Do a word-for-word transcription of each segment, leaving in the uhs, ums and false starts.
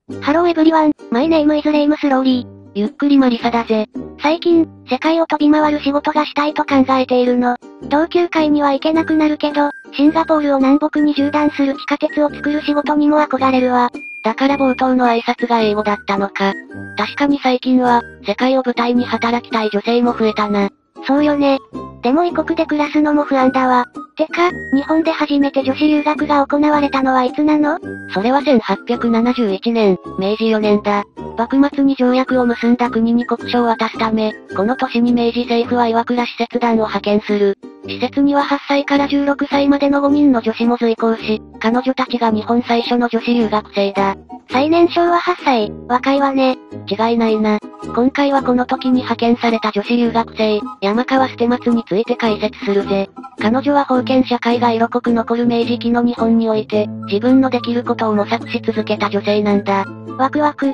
ハローエブリワン、マイネームイズレイムスローリー。 ゆっくりマリサだぜ。 最近、世界を飛び回る仕事がしたいと考えているの。同級会には行けなくなるけど、シンガポールを南北に縦断する地下鉄を作る仕事にも憧れるわ。 だから冒頭の挨拶が英語だったのか。確かに最近は、世界を舞台に働きたい女性も増えたな。 そうよね。でも異国で暮らすのも不安だわ。てか、日本で初めて女子留学が行われたのはいつなの？ それはせんはっぴゃくななじゅういちねん、めいじよねんだ。幕末に条約を結んだ国に国書を渡すため、この年に明治政府は岩倉使節団を派遣する。施設にははっさいからじゅうろくさいまでのごにんの女子も随行し、彼女たちが日本最初の女子留学生だ。 最年少ははっさい、若いわね。 違いないな。今回はこの時に派遣された女子留学生、山川捨松について解説するぜ。彼女は封建社会が色濃く残る明治期の日本において、自分のできることを模索し続けた女性なんだ。 ワクワク。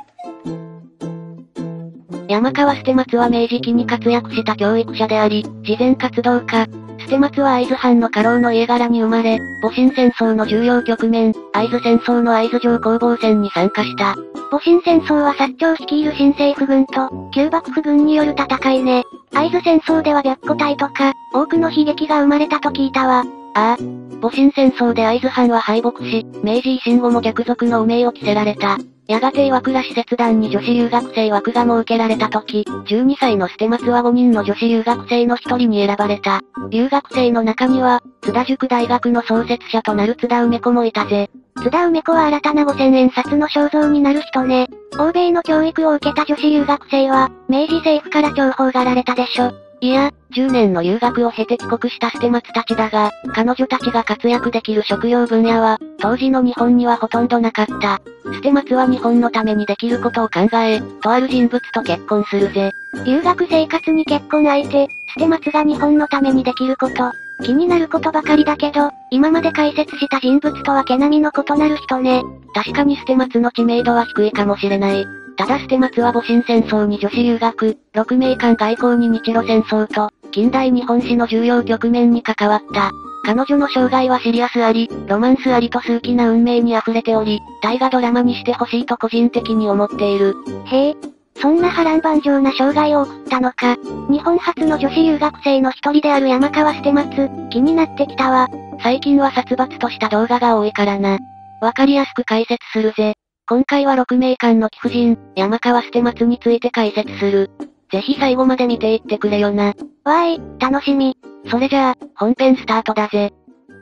山川捨松は明治期に活躍した教育者であり、慈善活動家。捨松は会津藩の家老の家柄に生まれ、戊辰戦争の重要局面、会津戦争の会津城攻防戦に参加した。 戊辰戦争は薩長率いる新政府軍と、旧幕府軍による戦いね。会津戦争では白虎隊とか、多くの悲劇が生まれたと聞いたわ。 ああ。戊辰戦争で会津藩は敗北し、明治維新後も逆賊の汚名を着せられた。やがて岩倉使節団に女子留学生枠が設けられた時、じゅうにさいの捨松はごにんの女子留学生のひとりに選ばれた。留学生の中には、津田塾大学の創設者となる津田梅子もいたぜ。 津田梅子は新たなごせんえん札の肖像になる人ね。欧米の教育を受けた女子留学生は、明治政府から重宝がられたでしょ。 いや、じゅうねんの留学を経て帰国した捨松たちだが、彼女たちが活躍できる職業分野は、当時の日本にはほとんどなかった。捨松は日本のためにできることを考え、とある人物と結婚するぜ。 留学生活に結婚相手、捨松が日本のためにできること。気になることばかりだけど、今まで解説した人物とは毛並みの異なる人ね。 確かに捨松の知名度は低いかもしれない。ただ捨松は戊辰戦争に女子留学、鹿鳴館外交に日露戦争と、近代日本史の重要局面に関わった。彼女の生涯はシリアスあり、ロマンスありと数奇な運命に溢れており、大河ドラマにしてほしいと個人的に思っている。 へえ、そんな波乱万丈な生涯を送ったのか。日本初の女子留学生の一人である山川捨松、気になってきたわ。 最近は殺伐とした動画が多いからな。わかりやすく解説するぜ。今回は鹿鳴館の貴婦人、山川捨松について解説する。ぜひ最後まで見ていってくれよな。 わーい、楽しみ。 それじゃあ、本編スタートだぜ。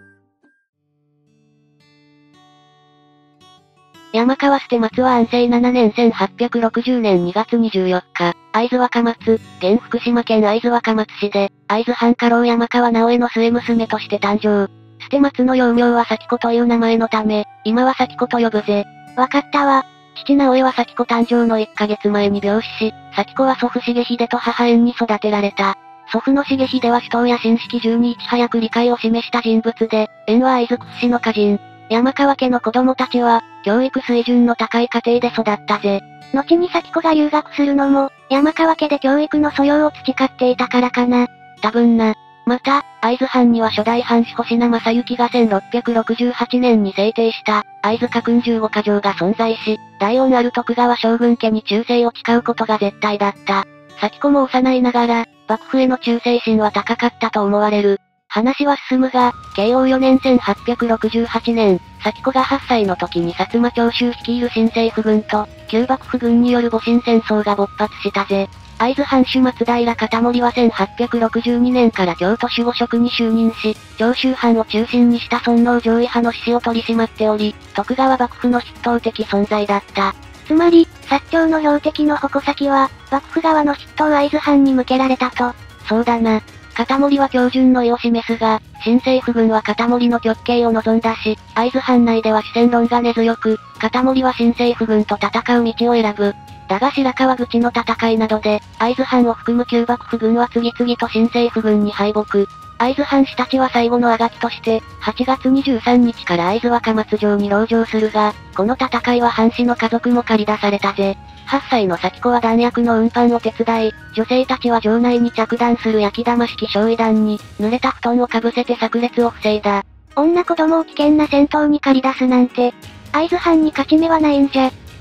山川捨松は安政ななねんせんはっぴゃくろくじゅうねんにがつにじゅうよっか、会津若松、現福島県会津若松市で、会津藩家老山川直江の末娘として誕生。捨松の幼名は咲子という名前のため、今は咲子と呼ぶぜ。 わかったわ。 父直江は咲子誕生のいっかげつまえに病死し、咲子は祖父重秀と母縁に育てられた。祖父の重秀は首藤や新式じゅうにいち早く理解を示した人物で、縁は会津屈指の歌人。山川家の子供たちは、教育水準の高い家庭で育ったぜ。 後に咲子が留学するのも、山川家で教育の素養を培っていたからかな。 多分な。また、会津藩には初代藩主星名正幸がせんろっぴゃくろくじゅうはちねんに制定した、会津家訓じゅうごか条が存在し、大恩ある徳川将軍家に忠誠を誓うことが絶対だった。咲子も幼いながら、幕府への忠誠心は高かったと思われる。話は進むが、慶応よねんせんはっぴゃくろくじゅうはちねん、咲子がはっさいの時に薩摩長州率いる新政府軍と、旧幕府軍による戊辰戦争が勃発したぜ。会津藩主松平片盛はせんはっぴゃくろくじゅうにねんから京都守護職に就任し、長州藩を中心にした尊王攘夷派の志士を取り締まっており、徳川幕府の筆頭的存在だった。 つまり、薩長の標的の矛先は、幕府側の筆頭会津藩に向けられたと。 そうだな。片盛は標準の意を示すが、新政府軍は片盛の極刑を望んだし、会津藩内では四川論が根強く、片盛は新政府軍と戦う道を選ぶ。だが白川口の戦いなどで、会津藩を含む旧幕府軍は次々と新政府軍に敗北。会津藩士たちは最後のあがきとして、はちがつにじゅうさんにちから会津若松城に籠城するが、この戦いは藩士の家族も駆り出されたぜ。はっさいの咲子は弾薬の運搬を手伝い、女性たちは城内に着弾する焼き玉式焼夷弾に、濡れた布団をかぶせて炸裂を防いだ。 女子供を危険な戦闘に駆り出すなんて、会津藩に勝ち目はないんじゃ。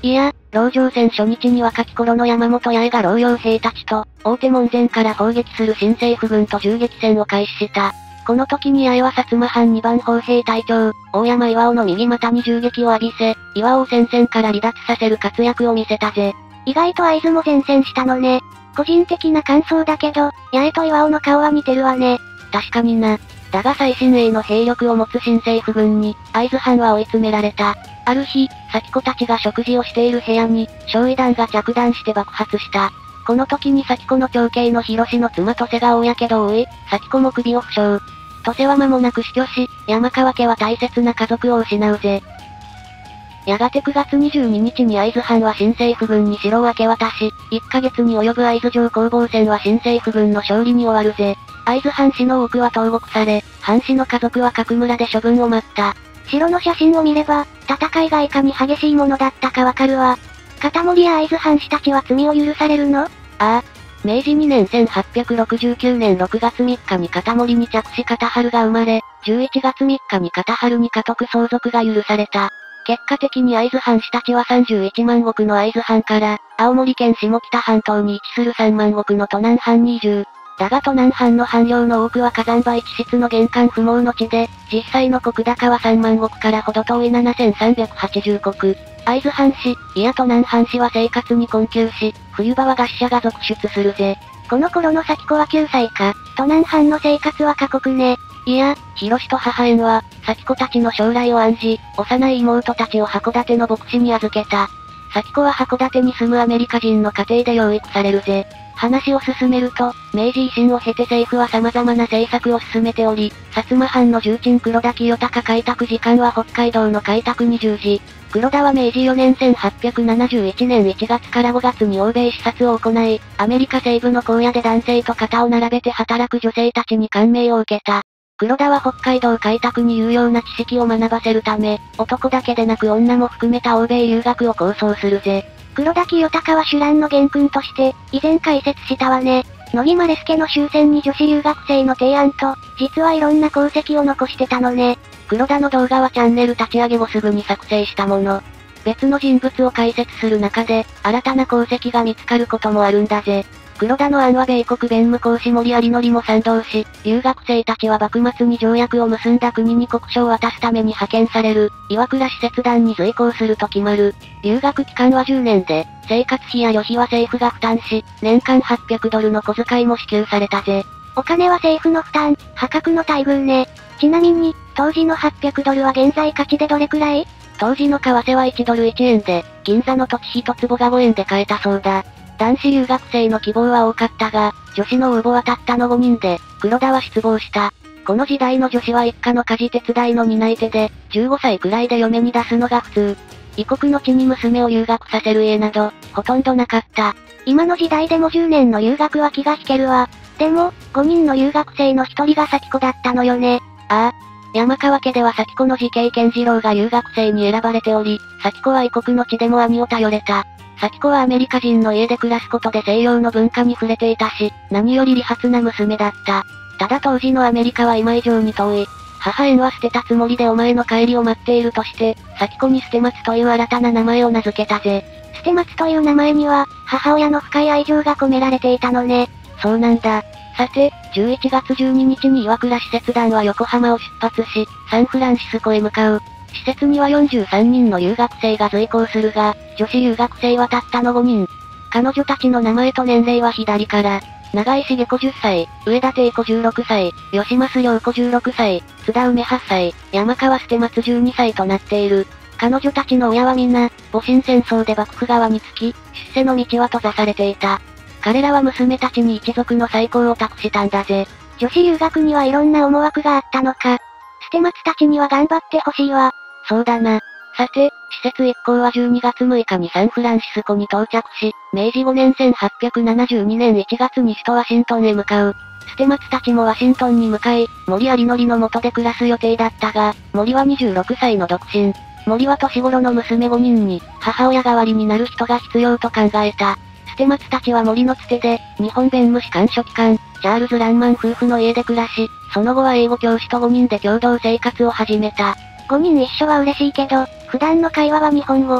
いや、籠城戦初日に若き頃の山本八重が老傭兵たちと、大手門前から砲撃する新政府軍と銃撃戦を開始した。この時に八重は薩摩藩にばん砲兵隊長、大山巌の右股に銃撃を浴びせ、巌を戦線から離脱させる活躍を見せたぜ。 意外と会津も前線したのね。個人的な感想だけど、八重と巌の顔は似てるわね。 確かにな。だが最新鋭の兵力を持つ新政府軍に、会津藩は追い詰められた。ある日、咲子たちが食事をしている部屋に、焼夷弾が着弾して爆発した。この時に咲子の長兄の広の妻と瀬が大やけどを負い、咲子も首を負傷。と瀬は間もなく死去し、山川家は大切な家族を失うぜ。やがてくがつにじゅうににちに会津藩は新政府軍に城を明け渡し、いっかげつに及ぶ会津城攻防戦は新政府軍の勝利に終わるぜ。会津藩士の多くは投獄され、藩士の家族は各村で処分を待った。 城の写真を見れば、戦いがいかに激しいものだったかわかるわ。片森や会津藩士たちは罪を許されるの？ああ。めいじにねんせんはっぴゃくろくじゅうきゅうねんろくがつみっかに片森に嫡子片春が生まれ、じゅういちがつみっかに片春に家督相続が許された。結果的に会津藩士たちはさんじゅういちまんごくの会津藩から、青森県下北半島に位置するさんまんごくの都南藩に移住。だが都南藩の藩領の多くは火山灰地質の玄関不毛の地で、実際の石高はさんまんごくからほど遠いななせんさんびゃくはちじゅうこく。会津藩士、いや都南藩士は生活に困窮し、冬場は餓死者が続出するぜ。 この頃の咲子はきゅうさいか、都南藩の生活は過酷ね。 いや、広と母縁は、咲子たちの将来を案じ、幼い妹たちを函館の牧師に預けた。咲子は函館に住むアメリカ人の家庭で養育されるぜ。話を進めると、明治維新を経て政府は様々な政策を進めており、薩摩藩の重鎮黒田清隆開拓次官は北海道の開拓に従事。黒田はめいじよねんせんはっぴゃくななじゅういちねんいちがつからごがつに欧米視察を行い、アメリカ西部の荒野で男性と肩を並べて働く女性たちに感銘を受けた。黒田は北海道開拓に有用な知識を学ばせるため、男だけでなく女も含めた欧米留学を構想するぜ。 黒田清隆は主乱の元君として、以前解説したわね。乃木マレスケの終戦に女子留学生の提案と、実はいろんな功績を残してたのね。 黒田の動画はチャンネル立ち上げ後すぐに作成したもの。別の人物を解説する中で、新たな功績が見つかることもあるんだぜ。黒田の案は米国弁務公使森有則も賛同し、留学生たちは幕末に条約を結んだ国に国書を渡すために派遣される、岩倉使節団に随行すると決まる。留学期間はじゅうねんで、生活費や旅費は政府が負担し、年間はっぴゃくドルの小遣いも支給されたぜ。 お金は政府の負担、破格の待遇ね。ちなみに、当時のはっぴゃくドルは現在価値でどれくらい？ 当時の為替はいちドルいちえんで、銀座の土地一坪がごえんで買えたそうだ。男子留学生の希望は多かったが、女子の応募はたったのごにんで、黒田は失望した。この時代の女子は一家の家事手伝いの担い手で、じゅうごさいくらいで嫁に出すのが普通。異国の地に娘を留学させる家など、ほとんどなかった。 今の時代でもじゅうねんの留学は気が引けるわ。でも、ごにんの留学生のひとりが咲子だったのよね。 ああ。山川家では咲子の次兄健次郎が留学生に選ばれており、咲子は異国の地でも兄を頼れた。咲子はアメリカ人の家で暮らすことで西洋の文化に触れていたし、何より利発な娘だった。ただ当時のアメリカは今以上に遠い。母縁は捨てたつもりでお前の帰りを待っているとして、咲子に捨松という新たな名前を名付けたぜ。 捨松という名前には、母親の深い愛情が込められていたのね。 そうなんだ。さて、じゅういちがつじゅうににちに岩倉使節団は横浜を出発し、サンフランシスコへ向かう。施設にはよんじゅうさんにんの留学生が随行するが、女子留学生はたったのごにん。彼女たちの名前と年齢は左から、長井茂子じゅっさい、上田定子じゅうろくさい、吉増良子じゅうろくさい、津田梅はっさい、山川捨松じゅうにさいとなっている。彼女たちの親は皆、戊辰戦争で幕府側につき、出世の道は閉ざされていた。彼らは娘たちに一族の再興を託したんだぜ。 女子留学にはいろんな思惑があったのか。捨松たちには頑張ってほしいわ。 そうだな。さて、施設一行はじゅうにがつむいかにサンフランシスコに到着し、めいじごねんせんはっぴゃくななじゅうにねんいちがつに首都ワシントンへ向かう。捨松たちもワシントンに向かい、森有則の元で暮らす予定だったが、森はにじゅうろくさいの独身。森は年頃の娘ごにんに、母親代わりになる人が必要と考えた。捨松たちは森のつてで、日本弁務士官書記官、チャールズ・ランマン夫婦の家で暮らし、その後は英語教師とごにんで共同生活を始めた。 ごにん一緒は嬉しいけど、普段の会話は日本語。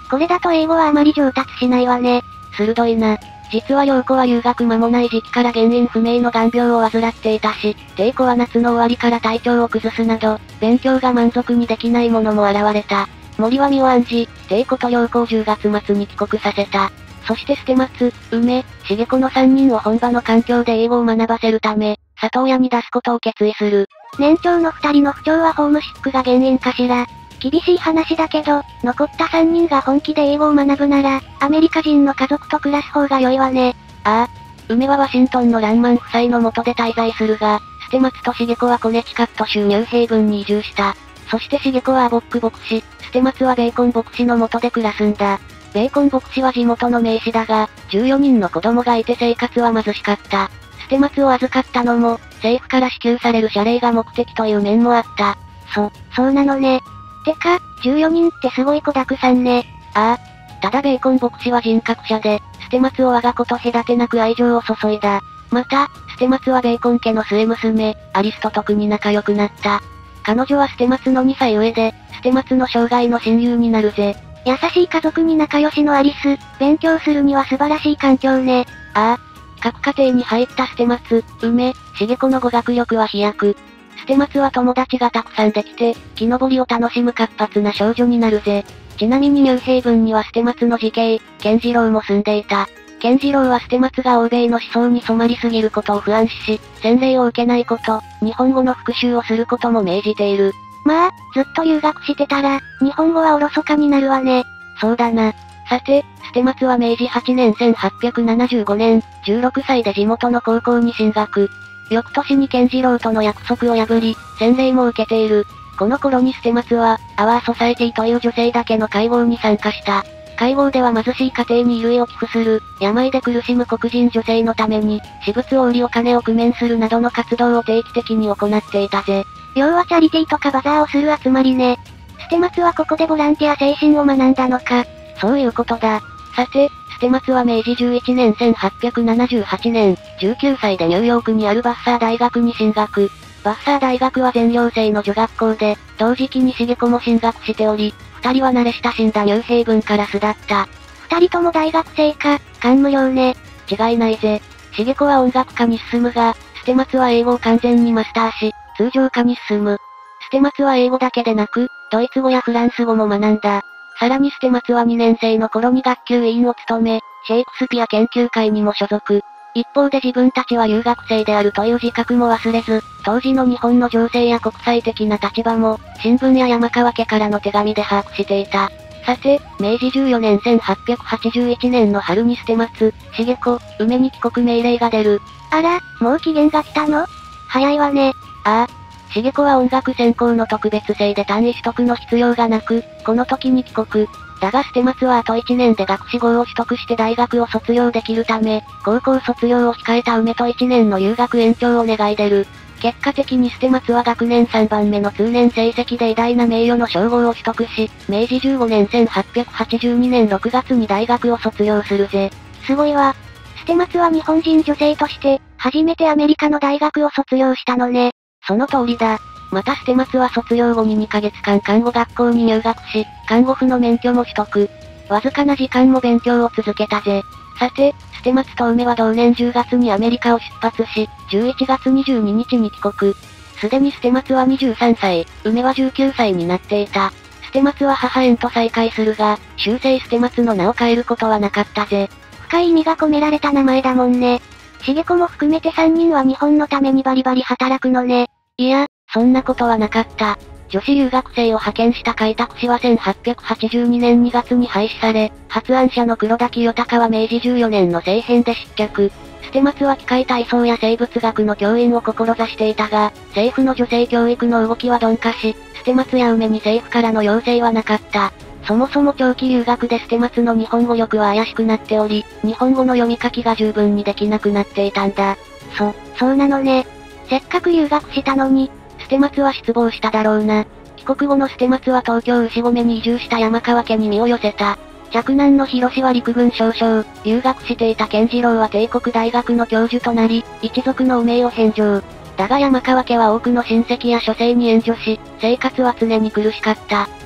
これだと英語はあまり上達しないわね。 鋭いな。実は陽子は留学間もない時期から原因不明の眼病を患っていたし、帝子は夏の終わりから体調を崩すなど、勉強が満足にできないものも現れた。森は身を案じ、帝子と陽子をじゅうがつ末に帰国させた。そして捨松、梅、重子のさんにんを本場の環境で英語を学ばせるため、里親に出すことを決意する。 年長のふたりの不調はホームシックが原因かしら。厳しい話だけど、残ったさんにんが本気で英語を学ぶなら、アメリカ人の家族と暮らす方が良いわね。 ああ。梅はワシントンのランマン夫妻の下で滞在するが、捨松と重子はコネチカット州ニューヘイブンに移住した。そして重子はアボック牧師、捨松はベーコン牧師の下で暮らすんだ。ベーコン牧師は地元の名士だが、じゅうよにんの子供がいて生活は貧しかった。捨松を預かったのも、政府から支給される謝礼が目的という面もあった。 そ、そうなのね。てか、じゅうよにんってすごい子だくさんね。 ああ。ただベーコン牧師は人格者で、捨松を我が子と隔てなく愛情を注いだ。また、捨松はベーコン家の末娘、アリスと特に仲良くなった。彼女は捨松のにさい上で、捨松の生涯の親友になるぜ。 優しい家族に仲良しのアリス、勉強するには素晴らしい環境ね。 ああ。各家庭に入った捨松、梅、重子の語学力は飛躍。捨松は友達がたくさんできて、木登りを楽しむ活発な少女になるぜ。ちなみにニューヘイブンには捨松の次兄、健次郎も住んでいた。健次郎は捨松が欧米の思想に染まりすぎることを不安視し、洗礼を受けないこと、日本語の復習をすることも命じている。 まあ、ずっと留学してたら、日本語はおろそかになるわね。 そうだな。さて、捨松は明治はちねんせんはっぴゃくななじゅうごねん、じゅうろくさいで地元の高校に進学。翌年に健次郎との約束を破り、洗礼も受けている。この頃に捨松は、アワーソサエティという女性だけの会合に参加した。会合では貧しい家庭に衣類を寄付する、病で苦しむ黒人女性のために、私物を売りお金を工面するなどの活動を定期的に行っていたぜ。 要はチャリティーとかバザーをする集まりね。捨松はここでボランティア精神を学んだのか。 そういうことだ。さて、捨松は明治じゅういちねんせんはっぴゃくななじゅうはちねん、じゅうきゅうさいでニューヨークにあるバッサー大学に進学。バッサー大学は全寮制の女学校で、同時期に重子も進学しており、二人は慣れ親しんだニューヘイブンから巣立った。 二人とも大学生か、感無量ね。 違いないぜ。重子は音楽科に進むが、捨松は英語を完全にマスターし、通常科に進む。捨松は英語だけでなく、ドイツ語やフランス語も学んだ。さらに捨松はにねん生の頃に学級委員を務め、シェイクスピア研究会にも所属。一方で自分たちは留学生であるという自覚も忘れず、当時の日本の情勢や国際的な立場も、新聞や山川家からの手紙で把握していた。さて、明治じゅうよねんせんはっぴゃくはちじゅういちねんの春に捨松、重子、梅に帰国命令が出る。 あら、もう期限が来たの？早いわね。 ああ。重子は音楽専攻の特別生で単位取得の必要がなく、この時に帰国。だが捨松はあといちねんで学士号を取得して大学を卒業できるため、高校卒業を控えた梅といちねんの留学延長を願い出る。結果的に捨松は学年さんばんめの通年成績で偉大な名誉の称号を取得し、明治じゅうごねんせんはっぴゃくはちじゅうにねんろくがつに大学を卒業するぜ。 すごいわ。捨松は日本人女性として、初めてアメリカの大学を卒業したのね。 その通りだ。また捨松は卒業後ににかげつかん看護学校に入学し、看護婦の免許も取得。わずかな時間も勉強を続けたぜ。さて、捨松と梅は同年じゅうがつにアメリカを出発し、じゅういちがつにじゅうににちに帰国。すでに捨松はにじゅうさんさい、梅はじゅうきゅうさいになっていた。捨松は母縁と再会するが、終生捨松の名を変えることはなかったぜ。 深い意味が込められた名前だもんね。重子も含めてさんにんは日本のためにバリバリ働くのね。 いや、そんなことはなかった。女子留学生を派遣した開拓使はせんはっぴゃくはちじゅうにねんにがつに廃止され、発案者の黒田清隆は明治じゅうよねんの政変で失脚。捨松は機械体操や生物学の教員を志していたが、政府の女性教育の動きは鈍化し、捨松や梅に政府からの要請はなかった。そもそも長期留学で捨松の日本語力は怪しくなっており、日本語の読み書きが十分にできなくなっていたんだ。 そ、そうなのね。せっかく留学したのに、 捨松は失望しただろうな。帰国後の捨松は東京牛込に移住した山川家に身を寄せた。嫡男の広志は陸軍少将、留学していた健次郎は帝国大学の教授となり、一族の汚名を返上。だが山川家は多くの親戚や諸生に援助し、生活は常に苦しかった。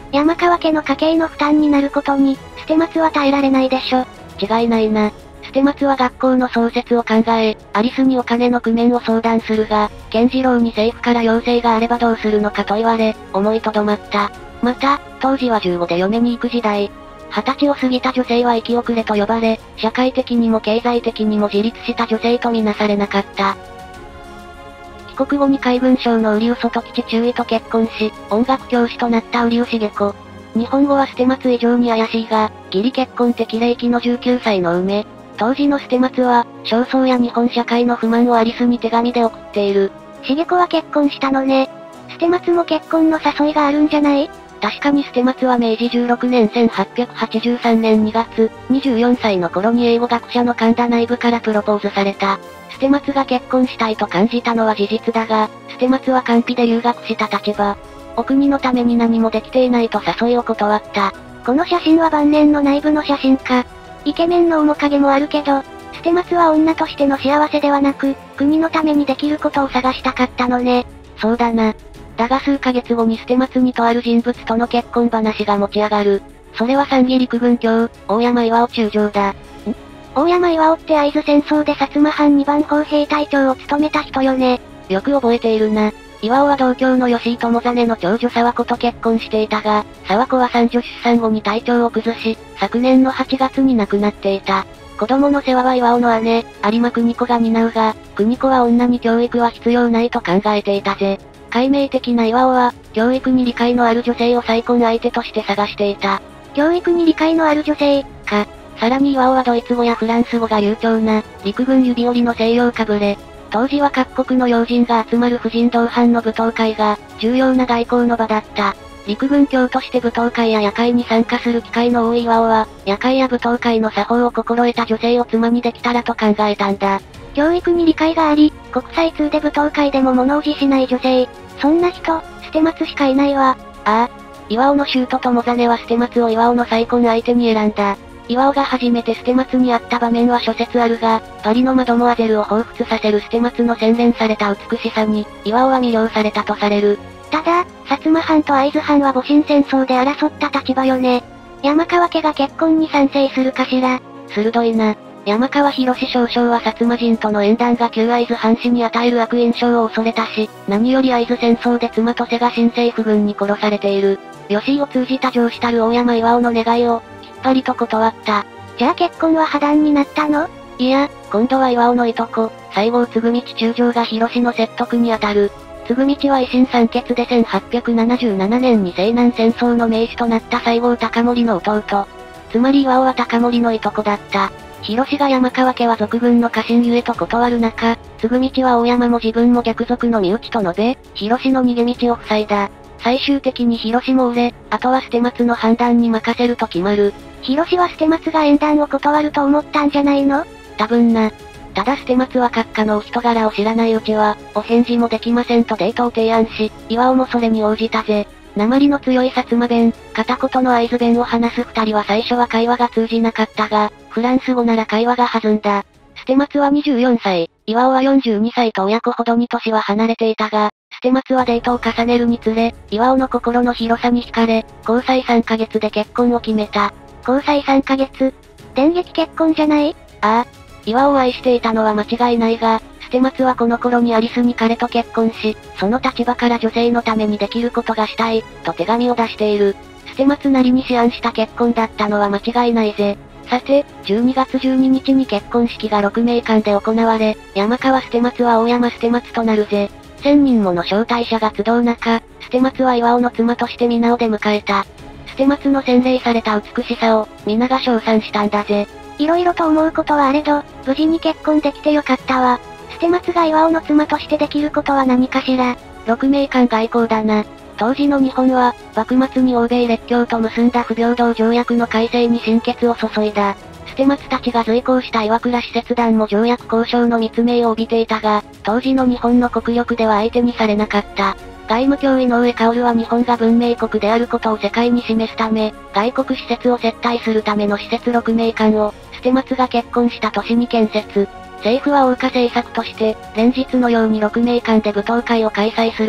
山川家の家計の負担になることに、捨松は耐えられないでしょ。 違いないな。捨松は学校の創設を考え、アリスにお金の工面を相談するが、健次郎に政府から要請があればどうするのかと言われ、思いとどまった。また、当時はじゅうごで嫁に行く時代。はたちを過ぎた女性は生き遅れと呼ばれ、社会的にも経済的にも自立した女性とみなされなかった。帰国後に海軍省の瓜生外吉中尉と結婚し、音楽教師となった瓜生茂子。日本語は捨松以上に怪しいが、義理結婚適齢期のじゅうきゅうさいの梅。当時の捨松は、焦燥や日本社会の不満をアリスに手紙で送っている。 茂子は結婚したのね。捨松も結婚の誘いがあるんじゃない？ 確かに捨松はめいじじゅうろくねんせんはっぴゃくはちじゅうさんねんにがつ、にじゅうよんさいの頃に英語学者の神田内部からプロポーズされた。捨松が結婚したいと感じたのは事実だが、捨松は官費で留学した立場。お国のために何もできていないと誘いを断った。 この写真は晩年の内部の写真か。イケメンの面影もあるけど、捨松は女としての幸せではなく、国のためにできることを探したかったのね。 そうだな。だが数ヶ月後に捨松にとある人物との結婚話が持ち上がる。それは三義陸軍卿、大山巌中将だ。ん大山巌って会津戦争で薩摩藩にばん砲兵隊長を務めた人よね。 よく覚えているな。巌は同郷の吉井友実の長女沢子と結婚していたが、沢子は三女出産後に体調を崩し、昨年のはちがつに亡くなっていた。子供の世話は巌の姉、有馬邦子が担うが、邦子は女に教育は必要ないと考えていたぜ。解明的な巌は、教育に理解のある女性を再婚相手として探していた。 教育に理解のある女性、か。 さらに巌はドイツ語やフランス語が流暢な、陸軍指折りの西洋かぶれ。当時は各国の要人が集まる婦人同伴の舞踏会が、重要な外交の場だった。陸軍卿として舞踏会や夜会に参加する機会の多い巌は、夜会や舞踏会の作法を心得た女性を妻にできたらと考えたんだ。 教育に理解があり、国際通で舞踏会でも物おじしない女性。そんな人、捨松しかいないわ。 ああ。巌の舅友実は捨松を巌の再婚相手に選んだ。巌が初めて捨松に会った場面は諸説あるが、パリのマドモアゼルを彷彿させる捨松の洗練された美しさに、巌は魅了されたとされる。 ただ、薩摩藩と会津藩は戊辰戦争で争った立場よね。山川家が結婚に賛成するかしら。 鋭いな。山川博士少将は薩摩人との縁談が旧会津藩士に与える悪印象を恐れたし、何より会津戦争で妻と瀬が新政府軍に殺されている。吉井を通じた上司たる大山巌の願いを、きっぱりと断った。 じゃあ結婚は破談になったの？ いや、今度は巌のいとこ、西郷継道中将が博の説得に当たる。継道は維新三傑でせんはっぴゃくななじゅうななねんに西南戦争の名手となった西郷隆盛の弟。つまり巌は隆盛のいとこだった。博が山川家は賊軍の家臣ゆえと断る中、継道は大山も自分も逆賊の身内と述べ、博の逃げ道を塞いだ。最終的に博も売れ、あとは捨松の判断に任せると決まる。 博は捨松が縁談を断ると思ったんじゃないの？ 多分な。ただ捨松は閣下のお人柄を知らないうちは、お返事もできませんとデートを提案し、巌もそれに応じたぜ。訛りの強い薩摩弁、片言の会津弁を話す二人は最初は会話が通じなかったが、フランス語なら会話が弾んだ。捨松はにじゅうよんさい、巌はよんじゅうにさいと親子ほどに年は離れていたが、捨松はデートを重ねるにつれ、巌の心の広さに惹かれ、交際さんかげつで結婚を決めた。 交際さんかげつ？電撃結婚じゃない？ ああ。巌を愛していたのは間違いないが、捨松はこの頃にアリスに彼と結婚し、その立場から女性のためにできることがしたい、と手紙を出している。捨松なりに思案した結婚だったのは間違いないぜ。さて、じゅうにがつじゅうににちに結婚式がろくめいかんで行われ、山川捨松は大山捨松となるぜ。せんにんもの招待者が集う中、捨松は巌の妻として皆を出迎えた。捨松の洗練された美しさを、皆が称賛したんだぜ。 いろいろと思うことはあれど、無事に結婚できてよかったわ。捨松が巌の妻としてできることは何かしら。 ろくめいかん外交だな。当時の日本は、幕末に欧米列強と結んだ不平等条約の改正に心血を注いだ。捨松たちが随行した岩倉使節団も条約交渉の密命を帯びていたが、当時の日本の国力では相手にされなかった。外務卿井上馨は日本が文明国であることを世界に示すため、外国施設を接待するための施設ろくめいかんを、捨松が結婚した年に建設。政府は謳歌政策として、連日のようにろくめいかんで舞踏会を開催するが、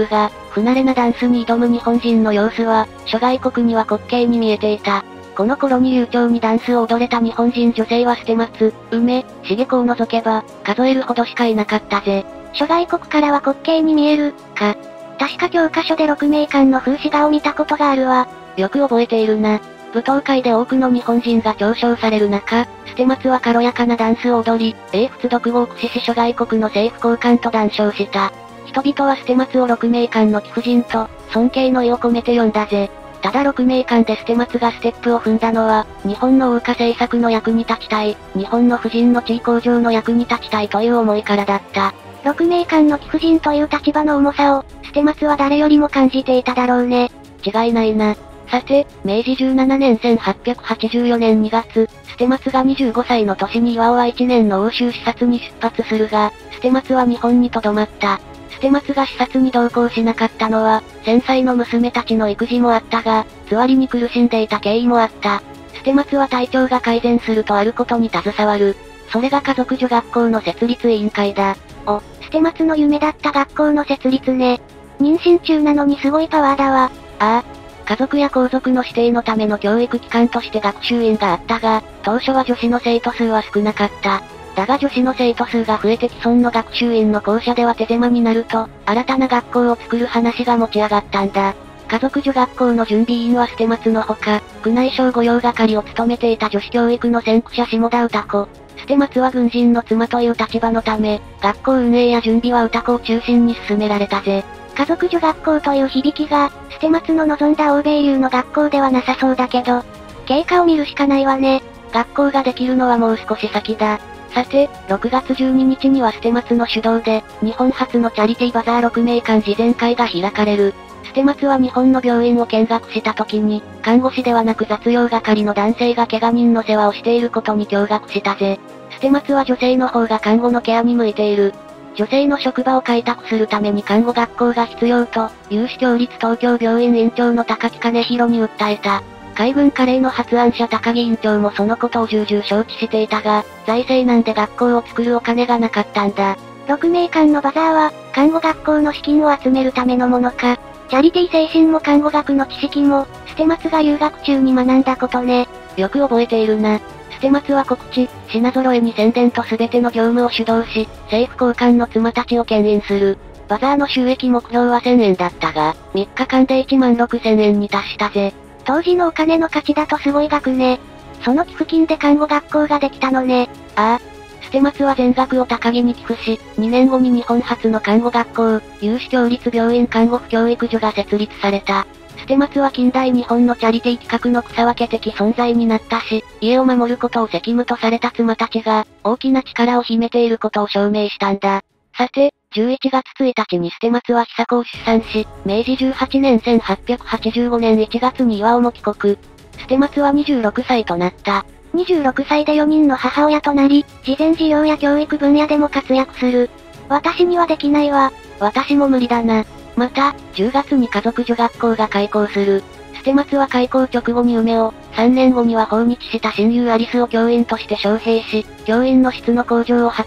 不慣れなダンスに挑む日本人の様子は、諸外国には滑稽に見えていた。この頃に悠長にダンスを踊れた日本人女性は捨松、梅、重子を除けば、数えるほどしかいなかったぜ。 諸外国からは滑稽に見える、か。確か教科書でろくめいかんの風刺画を見たことがあるわ。 よく覚えているな。舞踏会で多くの日本人が表彰される中、捨松は軽やかなダンスを踊り、英仏独語を駆使し諸外国の政府高官と談笑した。人々は捨松をろくめいかんの貴婦人と、尊敬の意を込めて呼んだぜ。ただろくめいかんで捨松がステップを踏んだのは、日本の欧化政策の役に立ちたい、日本の婦人の地位向上の役に立ちたいという思いからだった。 ろくめいかんの貴婦人という立場の重さを、捨松は誰よりも感じていただろうね。 違いないな。さて、めいじじゅうななねんせんはっぴゃくはちじゅうよねんにがつ、捨松がにじゅうごさいの年に巌はいちねんの欧州視察に出発するが、捨松は日本に留まった。捨松が視察に同行しなかったのは、繊細の娘たちの育児もあったが、つわりに苦しんでいた経緯もあった。捨松は体調が改善するとあることに携わる。それが家族女学校の設立委員会だ。 お、捨松の夢だった学校の設立ね。妊娠中なのにすごいパワーだわ。 ああ。家族や皇族の指定のための教育機関として学習院があったが、当初は女子の生徒数は少なかった。だが女子の生徒数が増えて既存の学習院の校舎では手狭になると、新たな学校を作る話が持ち上がったんだ。家族女学校の準備員は捨松のほか、宮内省御用係を務めていた女子教育の先駆者下田歌子。捨松は軍人の妻という立場のため、学校運営や準備は歌子を中心に進められたぜ。 家族女学校という響きが、捨松の望んだ欧米流の学校ではなさそうだけど、経過を見るしかないわね。 学校ができるのはもう少し先だ。さて、ろくがつじゅうににちには捨松の主導で、日本初のチャリティーバザーろくめいかん慈善会が開かれる。捨松は日本の病院を見学した時に、看護師ではなく雑用係の男性が怪我人の世話をしていることに驚愕したぜ。捨松は女性の方が看護のケアに向いている。女性の職場を開拓するために看護学校が必要と、有志共立東京病院院長の高木兼弘に訴えた。海軍カレーの発案者高木院長もそのことを重々承知していたが、財政難で学校を作るお金がなかったんだ。 ろくめいかんのバザーは、看護学校の資金を集めるためのものか。チャリティー精神も看護学の知識も、捨松が留学中に学んだことね。 よく覚えているな。捨松は告知、品揃えに宣伝と全ての業務を主導し、政府高官の妻たちを牽引する。バザーの収益目標はせんえんだったが、みっかかんでいちまんろくせんえんに達したぜ。 当時のお金の価値だとすごい額ね。その寄付金で看護学校ができたのね。 ああ。捨松は全額を高木に寄付し、にねんごに日本初の看護学校、有志共立病院看護婦教育所が設立された。捨松は近代日本のチャリティー企画の草分け的存在になったし、家を守ることを責務とされた妻たちが、大きな力を秘めていることを証明したんだ。さて、じゅういちがつついたちに捨松は久子を出産し、めいじじゅうはちねんせんはっぴゃくはちじゅうごねんいちがつに巌も帰国。捨松はにじゅうろくさいとなった。 にじゅうろくさいでよにんの母親となり、慈善事業や教育分野でも活躍する。私にはできないわ。 私も無理だな。また、じゅうがつに家族女学校が開校する。捨松は開校直後に梅を、さんねんごには訪日した親友アリスを教員として招聘し、教員の質の向上を図った。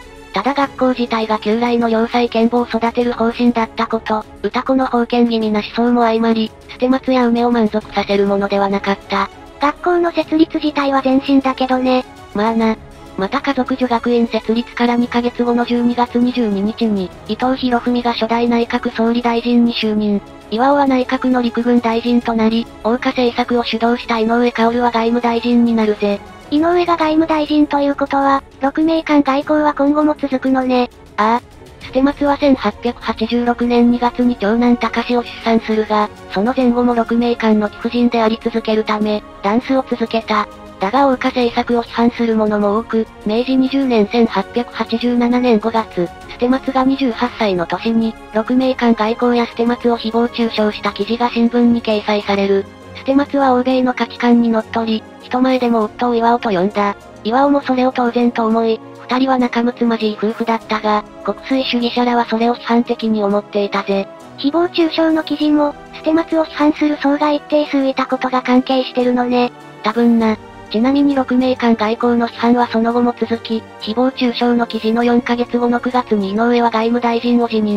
ただ学校自体が旧来の良妻賢母を育てる方針だったこと、歌子の封建気味な思想も相まり、捨松や梅を満足させるものではなかった。 学校の設立自体は前進だけどね。 まあな。また家族女学院設立からにかげつごのじゅうにがつにじゅうににちに、伊藤博文が初代内閣総理大臣に就任。巌は内閣の陸軍大臣となり、欧化政策を主導した井上馨は外務大臣になるぜ。 井上が外務大臣ということは、ろくめいかん外交は今後も続くのね。 ああ。捨松はせんはっぴゃくはちじゅうろくねんにがつに長男隆を出産するが、その前後もろくめいかんの貴婦人であり続けるため、ダンスを続けた。だが欧化政策を批判する者も多く、めいじにじゅうねんせんはっぴゃくはちじゅうななねんごがつ、捨松がにじゅうはっさいの年に、ろくめいかん外交や捨松を誹謗中傷した記事が新聞に掲載される。捨松は欧米の価値観にのっとり、人前でも夫を巌と呼んだ。巌もそれを当然と思い、二人は仲睦まじい夫婦だったが、国粋主義者らはそれを批判的に思っていたぜ。 誹謗中傷の記事も、捨松を批判する層が一定数いたことが関係してるのね。 多分な。ちなみにろくめいかん外交の批判はその後も続き、誹謗中傷の記事のよんかげつごのくがつに井上は外務大臣を辞任。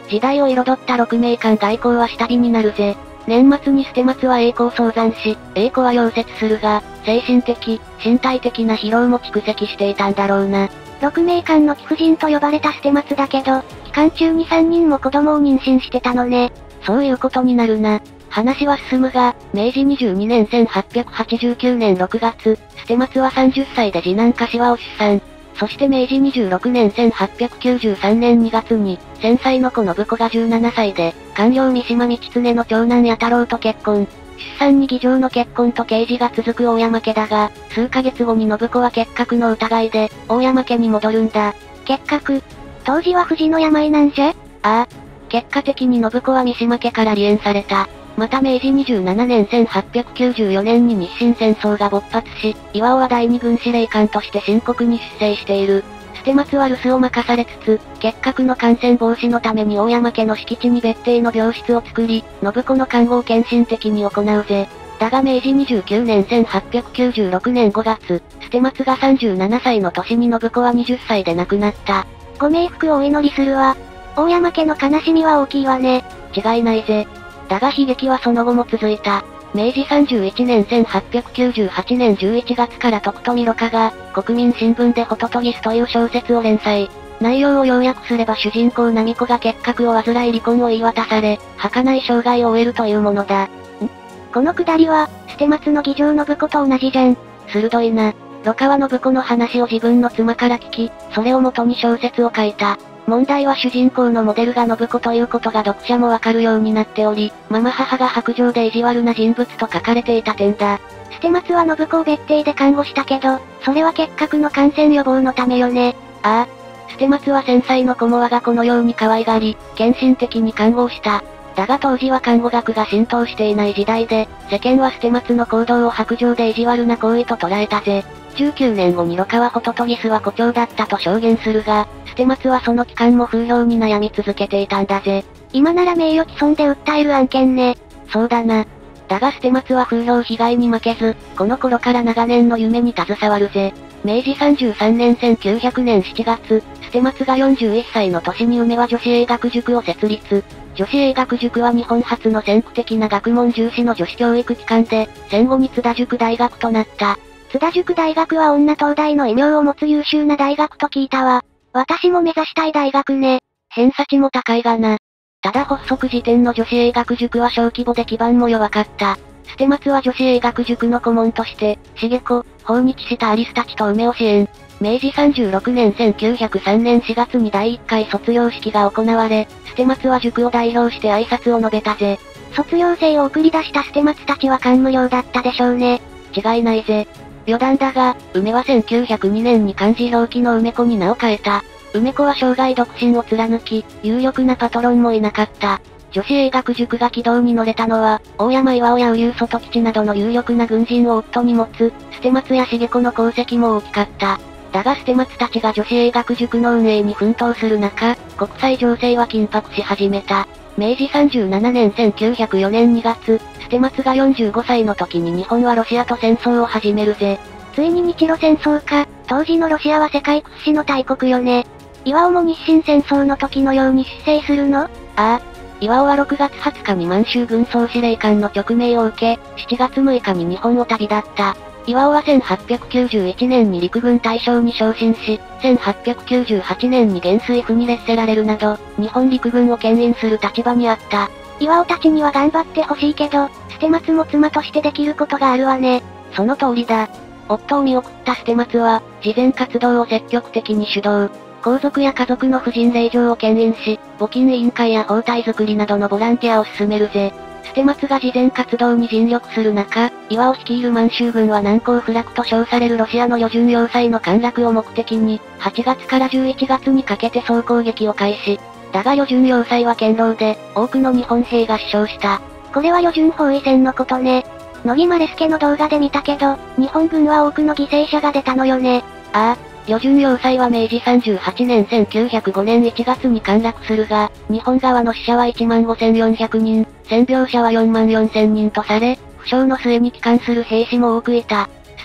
時代を彩った鹿鳴館外交は下火になるぜ。年末に捨松は栄光早産し、栄光は溶接するが、精神的、身体的な疲労も蓄積していたんだろうな。 鹿鳴館の貴婦人と呼ばれた捨松だけど、期間中にさんにんも子供を妊娠してたのね。 そういうことになるな。話は進むが、めいじにじゅうにねんせんはっぴゃくはちじゅうきゅうねんろくがつ、捨松はさんじゅっさいで次男柏を出産。そしてめいじにじゅうろくねんせんはっぴゃくきゅうじゅうさんねんにがつに、戦災の子信子がじゅうななさいで、官僚三島道常の長男弥太郎と結婚。出産に議場の結婚と刑事が続く大山家だが、数ヶ月後に信子は結核の疑いで、大山家に戻るんだ。 結核。当時は不治の病なんじゃ？ ああ。結果的に信子は三島家から離縁された。まためいじにじゅうななねんせんはっぴゃくきゅうじゅうよねんに日清戦争が勃発し、巌はだいに軍司令官として深刻に出征している。捨松は留守を任されつつ、結核の感染防止のために大山家の敷地に別邸の病室を作り、信子の看護を献身的に行うぜ。だがめいじにじゅうきゅうねんせんはっぴゃくきゅうじゅうろくねんごがつ、捨松がさんじゅうななさいの年に信子ははたちで亡くなった。 ご冥福をお祈りするわ。大山家の悲しみは大きいわね。 違いないぜ。だが悲劇はその後も続いた。めいじさんじゅういちねんせんはっぴゃくきゅうじゅうはちねんじゅういちがつから徳富ろ過が、国民新聞でホトトギスという小説を連載。内容を要約すれば主人公ナミコが結核を患い離婚を言い渡され、儚い生涯を終えるというものだ。ん？ このくだりは、捨松の義情信子と同じじゃん。 鋭いな。ろ過は信子の話を自分の妻から聞き、それを元に小説を書いた。問題は主人公のモデルが信子ということが読者もわかるようになっており、ママ母が白状で意地悪な人物と書かれていた点だ。 捨松は信子を別邸で看護したけど、それは結核の感染予防のためよね。 ああ。捨松は繊細の子も我が子のように可愛がり、献身的に看護をした。だが当時は看護学が浸透していない時代で、世間は捨松の行動を白状で意地悪な行為と捉えたぜ。じゅうきゅうねんごにろ過はホトトギスは誇張だったと証言するが、捨松はその期間も風評に悩み続けていたんだぜ。 今なら名誉毀損で訴える案件ね。 そうだな。だが捨松は風評被害に負けず、この頃から長年の夢に携わるぜ。めいじさんじゅうさんねんせんきゅうひゃくねんしちがつ、捨松がよんじゅういっさいの年に梅は女子英学塾を設立。女子英学塾は日本初の先駆的な学問重視の女子教育機関で、戦後に津田塾大学となった。 津田塾大学は女東大の異名を持つ優秀な大学と聞いたわ。私も目指したい大学ね。 偏差値も高いがな。ただ発足時点の女子英学塾は小規模で基盤も弱かった。捨松は女子英学塾の顧問として、重子、訪日したアリスたちと梅を支援。めいじさんじゅうろくねんせんきゅうひゃくさんねんしがつにだいいっかい卒業式が行われ、捨松は塾を代表して挨拶を述べたぜ。 卒業生を送り出した捨松たちは感無量だったでしょうね。 違いないぜ。余談だが、梅はせんきゅうひゃくにねんに漢字表記の梅子に名を変えた。梅子は生涯独身を貫き、有力なパトロンもいなかった。女子英学塾が軌道に乗れたのは、大山巌や瓜生外吉などの有力な軍人を夫に持つ、捨松や重子の功績も大きかった。だが捨松たちが女子英学塾の運営に奮闘する中、国際情勢は緊迫し始めた。めいじさんじゅうななねんせんきゅうひゃくよねんにがつ、捨松がよんじゅうごさいの時に日本はロシアと戦争を始めるぜ。 ついに日露戦争か。当時のロシアは世界屈指の大国よね。巌も日清戦争の時のように出征するの？ああ。巌はろくがつはつかに満州軍総司令官の勅命を受け、しちがつむいかに日本を旅立った。巌はせんはっぴゃくきゅうじゅういちねんに陸軍大将に昇進し、せんはっぴゃくきゅうじゅうはちねんに元帥府に列せられるなど、日本陸軍を牽引する立場にあった。 巌たちには頑張ってほしいけど、捨松も妻としてできることがあるわね。 その通りだ。夫を見送った捨松は、慈善活動を積極的に主導。皇族や家族の婦人令嬢を牽引し、募金委員会や包帯作りなどのボランティアを進めるぜ。捨松が慈善活動に尽力する中、巌を率いる満州軍は難攻不落と称されるロシアの余順要塞の陥落を目的に、はちがつからじゅういちがつにかけて総攻撃を開始。だが余順要塞は堅牢で、多くの日本兵が死傷した。 これは余順包囲戦のことね。乃木マレスケの動画で見たけど、日本軍は多くの犠牲者が出たのよね。 ああ。余順要塞はめいじさんじゅうはちねんせんきゅうひゃくごねんいちがつに陥落するが、日本側の死者はいちまんごせんよんひゃくにん、戦病者はよんまんよんせんにんとされ、負傷の末に帰還する兵士も多くいた。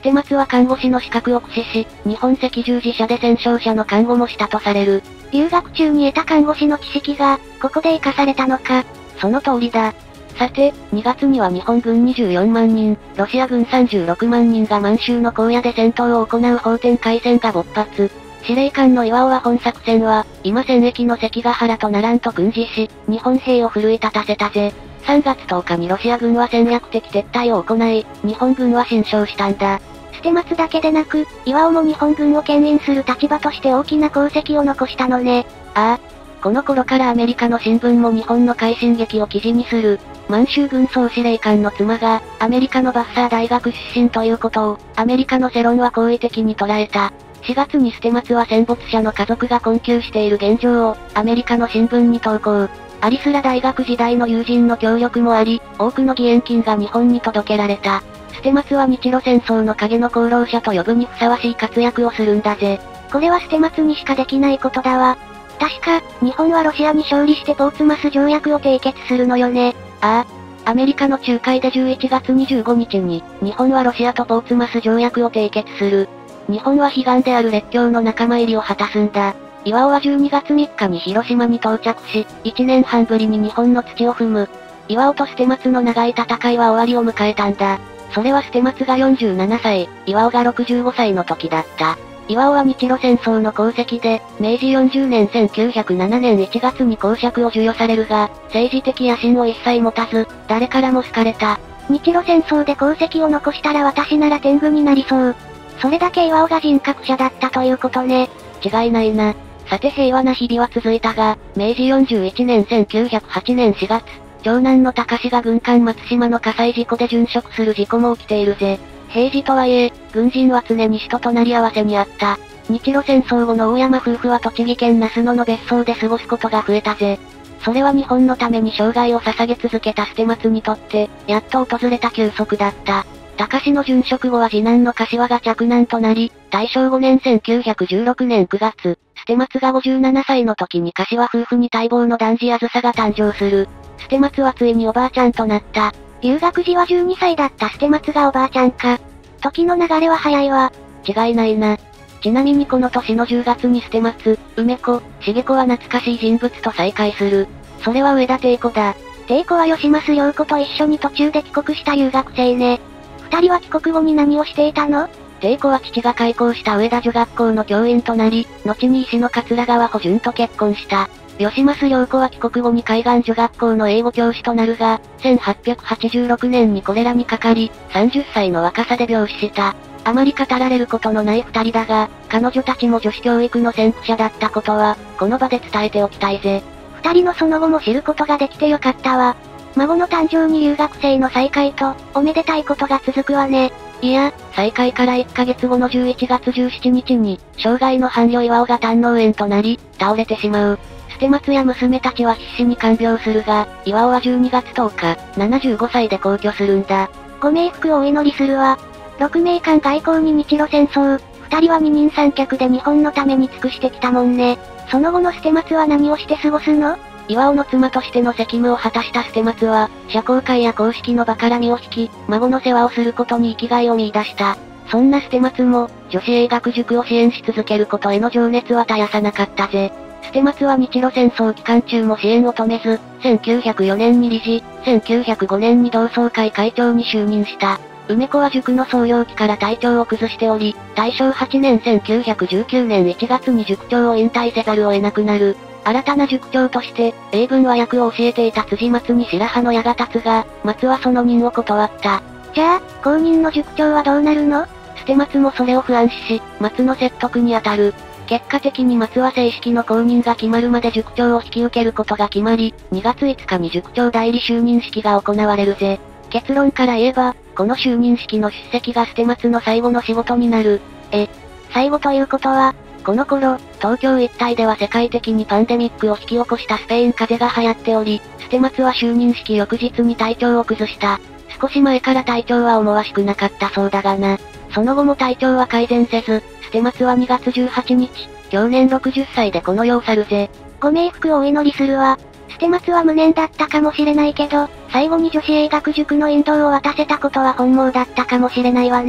捨松は看護師の資格を駆使し、日本赤十字社で戦傷者の看護もしたとされる。 留学中に得た看護師の知識が、ここで活かされたのか。 その通りだ。さて、にがつには日本軍にじゅうよんまんにん、ロシア軍さんじゅうろくまんにんが満州の荒野で戦闘を行う奉天会戦が勃発。司令官の岩尾は本作戦は、今戦役の関ヶ原とならんと訓示し、日本兵を奮い立たせたぜ。さんがつとおかにロシア軍は戦略的撤退を行い、日本軍は新勝したんだ。 捨松だけでなく、岩尾も日本軍を牽引する立場として大きな功績を残したのね。 ああ。この頃からアメリカの新聞も日本の快進撃を記事にする。満州軍総司令官の妻が、アメリカのバッサー大学出身ということを、アメリカの世論は好意的に捉えた。しがつに捨松は戦没者の家族が困窮している現状を、アメリカの新聞に投稿。アリスラ大学時代の友人の協力もあり、多くの義援金が日本に届けられた。捨松は日露戦争の影の功労者と呼ぶにふさわしい活躍をするんだぜ。 これは捨松にしかできないことだわ。確か、日本はロシアに勝利してポーツマス条約を締結するのよね。 ああ。アメリカの仲介でじゅういちがつにじゅうごにちに、日本はロシアとポーツマス条約を締結する。日本は悲願である列強の仲間入りを果たすんだ。岩尾はじゅうにがつみっかに広島に到着し、いちねんはんぶりに日本の土を踏む。岩尾と捨松の長い戦いは終わりを迎えたんだ。それは捨松がよんじゅうななさい、岩尾がろくじゅうごさいの時だった。岩尾は日露戦争の功績で、めいじよんじゅうねんせんきゅうひゃくななねんいちがつに公爵を授与されるが、政治的野心を一切持たず、誰からも好かれた。 日露戦争で功績を残したら私なら天狗になりそう。それだけ岩尾が人格者だったということね。 違いないな。さて平和な日々は続いたが、めいじよんじゅういちねんせんきゅうひゃくはちねんしがつ、長男の高志が軍艦松島の火災事故で殉職する事故も起きているぜ。平時とはいえ、軍人は常に死と隣り合わせにあった。日露戦争後の大山夫婦は栃木県那須野の別荘で過ごすことが増えたぜ。それは日本のために生涯を捧げ続けた捨松にとって、やっと訪れた休息だった。高志の殉職後は次男の柏が嫡男となり、大正ごねんせんきゅうひゃくじゅうろくねんくがつ、捨松がごじゅうななさいの時に柏夫婦に待望の男児あずさが誕生する。捨松はついにおばあちゃんとなった。 留学時はじゅうにさいだった捨松がおばあちゃんか。時の流れは早いわ。 違いないな。ちなみにこの年のじゅうがつに捨松、梅子、重子は懐かしい人物と再会する。それは上田貞子だ。 貞子は吉増涼子と一緒に途中で帰国した留学生ね。二人は帰国後に何をしていたの？ 貞子は父が開校した上田女学校の教員となり、後に医師の桂川穂潤と結婚した。吉増涼子は帰国後に海岸女学校の英語教師となるが、せんはっぴゃくはちじゅうろくねんにこれらにかかり、さんじゅっさいの若さで病死した。あまり語られることのない二人だが、彼女たちも女子教育の先駆者だったことは、この場で伝えておきたいぜ。 二人のその後も知ることができてよかったわ。孫の誕生に留学生の再会と、おめでたいことが続くわね。 いや、再会からいっかげつごのじゅういちがつじゅうしちにちに、生涯の伴侶岩尾が胆嚢炎となり、倒れてしまう。捨松や娘たちは必死に看病するが、岩尾はじゅうにがつとおか、ななじゅうごさいで皇居するんだ。 ご冥福をお祈りするわ。ろくめいかん外交に日露戦争、二人は二人三脚で日本のために尽くしてきたもんね。その後の捨松は何をして過ごすの？ 岩尾の妻としての責務を果たした捨松は、社交界や公式の場から身を引き、孫の世話をすることに生きがいを見出した。そんな捨松も、女子英学塾を支援し続けることへの情熱は絶やさなかったぜ。捨松は日露戦争期間中も支援を止めず、せんきゅうひゃくよねんに理事、せんきゅうひゃくごねんに同窓会会長に就任した。梅子は塾の創業期から体調を崩しており、大正はちねんせんきゅうひゃくじゅうきゅうねんいちがつに塾長を引退せざるを得なくなる。新たな塾長として、英文和訳を教えていた辻松に白羽の矢が立つが、松はその任を断った。 じゃあ、後任の塾長はどうなるの？ 捨松もそれを不安視し、松の説得に当たる。結果的に松は正式の後任が決まるまで塾長を引き受けることが決まり、にがついつかに塾長代理就任式が行われるぜ。結論から言えば、この就任式の出席が捨松の最後の仕事になる。 え、最後ということは、 この頃、東京一帯では世界的にパンデミックを引き起こしたスペイン風邪が流行っており、捨松は就任式翌日に体調を崩した。少し前から体調は思わしくなかったそうだがな。その後も体調は改善せず、捨松はにがつじゅうはちにち、享年ろくじゅっさいでこの世を去るぜ。 ご冥福をお祈りするわ。捨松は無念だったかもしれないけど、最後に女子英学塾の引導を渡せたことは本望だったかもしれないわね。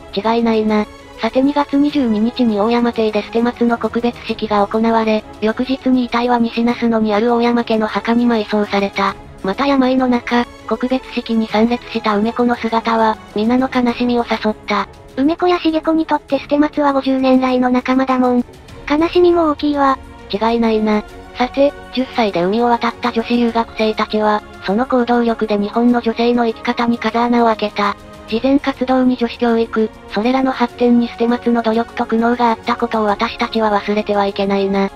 違いないな。さてにがつにじゅうににちに大山邸で捨松の告別式が行われ、翌日に遺体は西那須野にある大山家の墓に埋葬された。また病の中、告別式に参列した梅子の姿は、皆の悲しみを誘った。 梅子や茂子にとって捨松はごじゅうねん来の仲間だもん。悲しみも大きいわ。 違いないな。さて、じゅっさいで海を渡った女子留学生たちは、その行動力で日本の女性の生き方に風穴を開けた。慈善活動に女子教育、それらの発展に捨松の努力と苦悩があったことを私たちは忘れてはいけないな。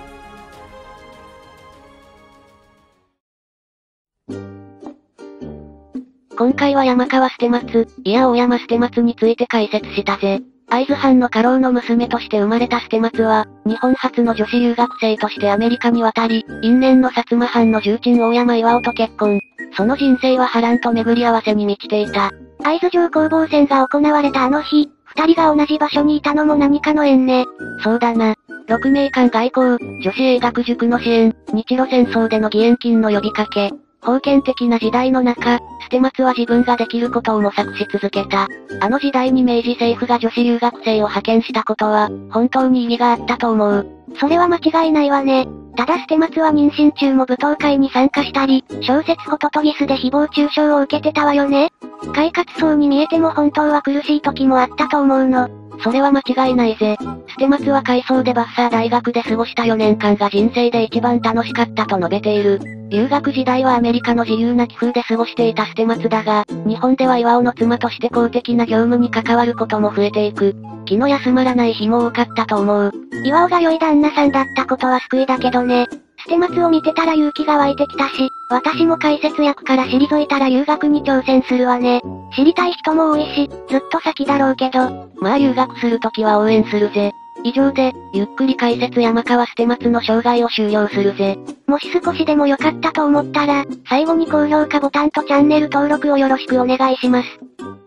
今回は山川捨松、いや大山捨松について解説したぜ。会津藩の家老の娘として生まれた捨松は、日本初の女子留学生としてアメリカに渡り、因縁の薩摩藩の重鎮大山巌と結婚。その人生は波乱と巡り合わせに満ちていた。 会津城攻防戦が行われたあの日、二人が同じ場所にいたのも何かの縁ね。 そうだな。鹿鳴館外交、女子英学塾の支援、日露戦争での義援金の呼びかけ。封建的な時代の中、捨松は自分ができることを模索し続けた。あの時代に明治政府が女子留学生を派遣したことは、本当に意義があったと思う。 それは間違いないわね。ただ捨松は妊娠中も舞踏会に参加したり、小説ホトトギスで誹謗中傷を受けてたわよね。快活そうに見えても本当は苦しい時もあったと思うの。 それは間違いないぜ。捨松は海藻でバッサー大学で過ごしたよねんかんが人生で一番楽しかったと述べている。留学時代はアメリカの自由な気風で過ごしていた捨松だが、日本では巌の妻として公的な業務に関わることも増えていく。気の休まらない日も多かったと思う。 巌が良い旦那さんだったことは救いだけどね。捨松を見てたら勇気が湧いてきたし、私も解説役から退いたら留学に挑戦するわね。知りたい人も多いし、ずっと先だろうけど。 まあ留学するときは応援するぜ。以上で、ゆっくり解説山川捨松の生涯を終了するぜ。 もし少しでも良かったと思ったら、最後に高評価ボタンとチャンネル登録をよろしくお願いします。